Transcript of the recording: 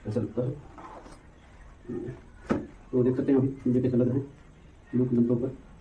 ऐसा लगता है। तो देख सकते हैं अभी मुझे कैसा लग रहा है लुक नंबर पर।